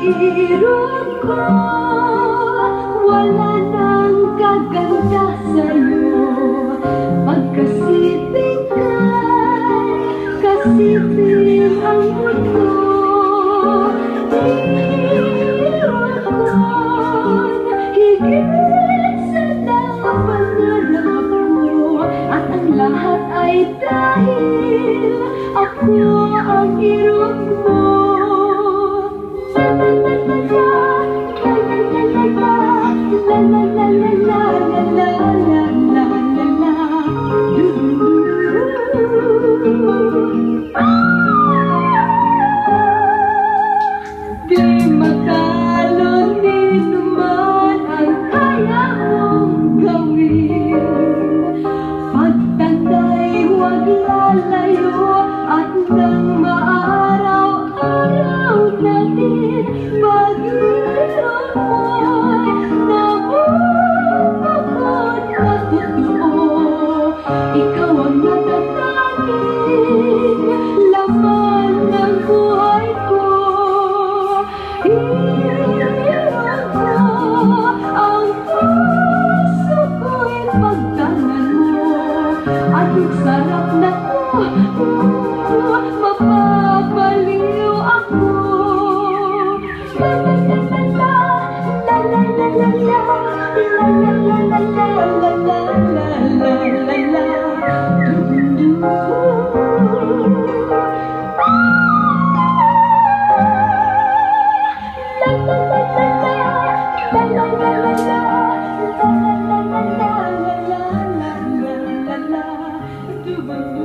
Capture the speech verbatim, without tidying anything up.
Pag-irog ko, wala nang kaganda sa'yo. Pagkasiping kay kasiping ang mundo. Irog ko'n higit sa napangarap ko. At ang lahat ay dahil ako ang irog mo. Di makalon ni naman ang kaya mong gawin. Pagtanda'y huwag lalayo at nang maaraw-araw natin. Pag-irog mo'y nabubukod na totoo. Ikaw ang natatanging laman ng buhay ko. Irog ko ang puso ko'y pagtangan mo. At yung sarap na ko, mapapaliw ako. La la la la la, la la la la la, la la la la la, la la la la la. La la la la la, la la la la la la la la.